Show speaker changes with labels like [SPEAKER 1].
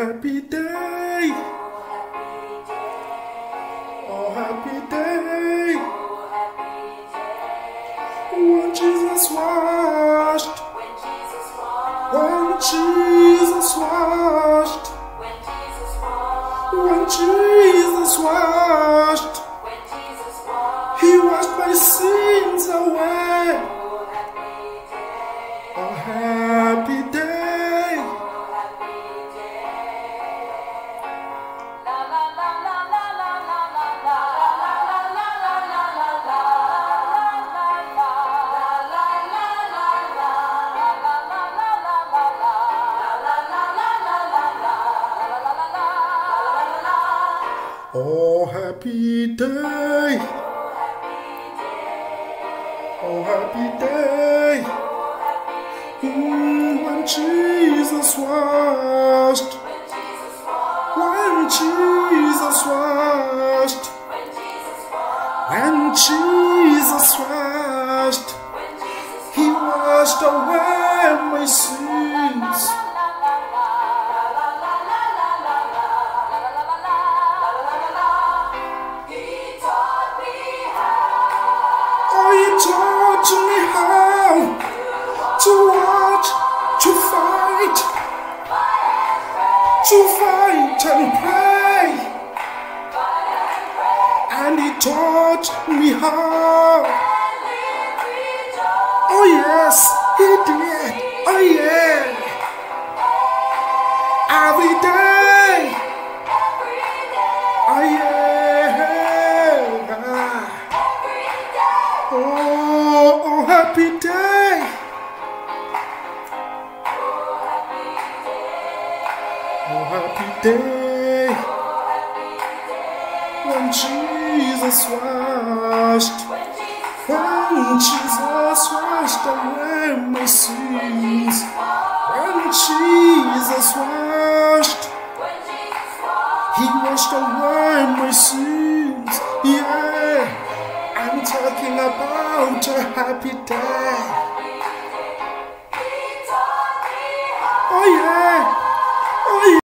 [SPEAKER 1] happy day. Oh, happy day. When Jesus washed. When Jesus washed. When Jesus washed. He washed my sins away. Oh, happy day. Oh, happy day. Oh, happy day. When Jesus washed. When Jesus washed. When Jesus washed. He washed away my sins. He taught me how to watch, to fight and pray. And he taught me how. Oh yes, he did. Oh yeah. Every day. Oh yeah. Oh, happy day. Oh, happy day. When Jesus washed. When Jesus washed away my sins. When Jesus washed. He washed away my sins. Yeah. I'm talking about a happy day.